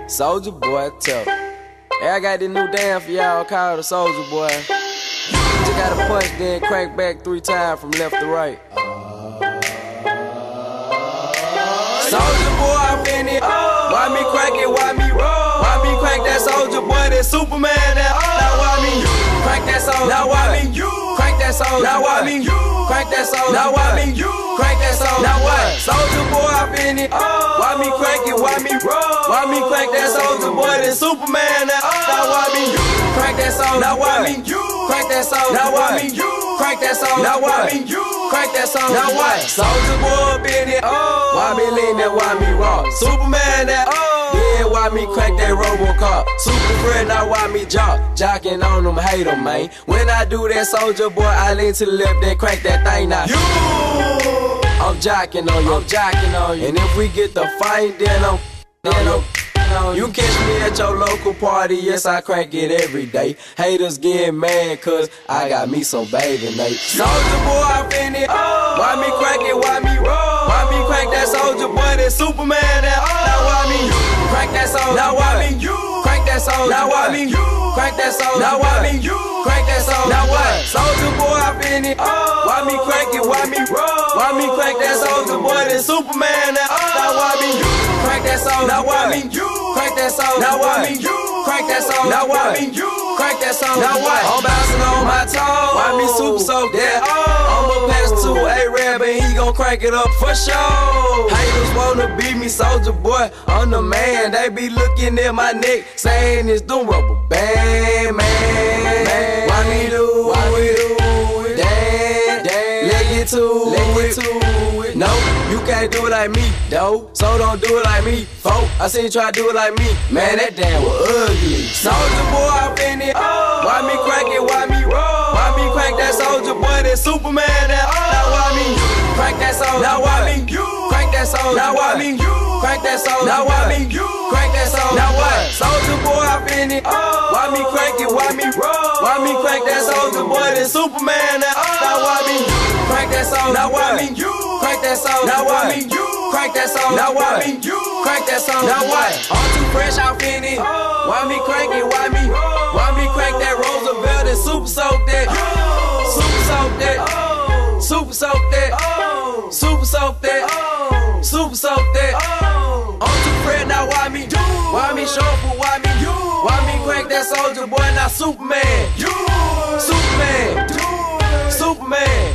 Soulja Boy tough. Hey, I got this new dance for y'all called the Soulja Boy. You just gotta punch, then crank back 3 times from left to right. Soulja Boy, I'm in it. Why me crank it? Why me roll? Why me crank that Soulja Boy? That Superman? That now why me crank that Soulja? Now why me crank that Soulja? Now why me crank that Soulja? Now why me crank that Soulja? Now what? Soulja Boy, I'm in it. Why me crank it? Why me roll? Why me crank that Soulja Boy? That Superman? That now why me crank that Soulja? Now why me crank that Soulja? Now why me crank that Soulja? Now why me crank that Soulja? Now what? Soulja Boy, I'm in it. Why me lean that? Why me rock? Superman? That yeah, why me crank that Robocop? Super friend, now why me jocking on them, hate them, man. When I do that Soulja Boy, I lean to the left, then crank that thing now. I'm jocking on you, I'm jocking on you. And if we get the fight, then I'm you catch me at your local party, yes, I crank it every day. Haters get mad, cause I got me some baby Nate. Soulja Boy, I'm in it. Why me crank it? Why me roll? Why me crank that Soulja Boy? That Superman? That now why me crank that Soulja? Now why me crank that Soulja? Now why me crank that Soulja? Now why me crank that Soulja? Now what? Soulja Boy, I'm in it. Why me crank it? Why me roll? Why me crank that Soulja Boy? That Superman? That now why me crank that Soulja? Now why me crank that Soulja? Now why me crank that Soulja? Now why me crank that Soulja? Now what? I'm bouncing on my toes. Why me super soak that? I'ma pass to A-Rab and he gon' crank it up for sure. Haters wanna beat me, Soulja Boy, I'm the man. They be looking at my neck, saying it's doing rubber band, man. Why me do it? Damn, let get to it. No, you can't do it like me, though. So don't do it like me, folk. I seen you try to do it like me. Man, that damn was ugly. Soulja Boy, I'm in it. Why me crank it? Why me roll? Why me crank that Soulja Boy? That Superman? That now why me crank that Soulja? Now why me crank that Soulja? Now why me crank that Soulja? Now why me crank that Soulja? Now what? Soulja Boy, I'm in it. Why me crank it? Why me roll? Why me crank that Soulja Boy? That Superman? That now why me crank that Soulja? Now why me crank that Soulja? Now why me crank that Soulja? Now why me crank that Soulja? Now what? I'm too fresh off in it. Why me crank it? Why me crank that Roosevelt and super soak that? Super soak that. Super soak that. Super soak that. Super soak that. I'm too fresh now. Why me shuffle? Why me crank that Soulja Boy? Now Superman. Superman. Superman.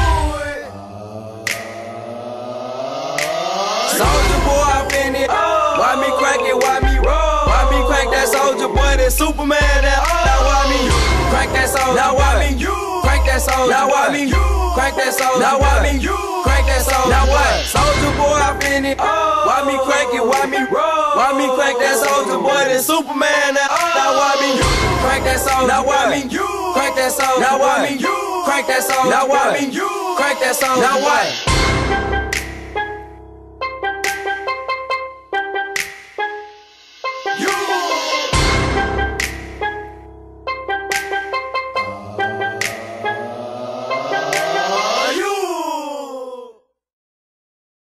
Soulja Boy, I'm in it. Why me crank it? Why me roll? Why me crank that Soulja Boy? That Superman? That now why me crank that Soulja? Now why me crank that Soulja? Now why me crank that Soulja? Now why me crank that Soulja? Now what? Soulja Boy, I'm in it. Why me crank it? Why me roll? Why me crank that Soulja Boy? That Superman? That now why me crank that Soulja? Now why me crank that Soulja? Now why me crank that Soulja? Now why me crank that Soulja? Now what?